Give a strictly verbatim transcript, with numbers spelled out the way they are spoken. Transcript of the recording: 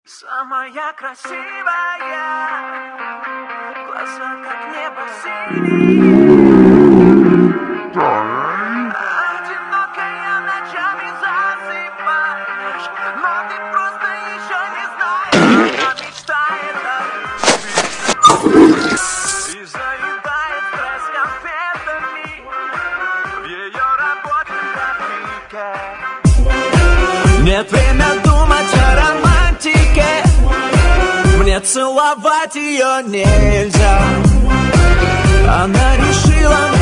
Самая красивая, глаза как небо синие. Одинокая ночами засыпаешь, но ты просто еще не знаешь. Она мечтает о любви и заедает стресс конфетами в ее рабочем графике. Нет время думать о романтике, мне целовать ее нельзя. Она решила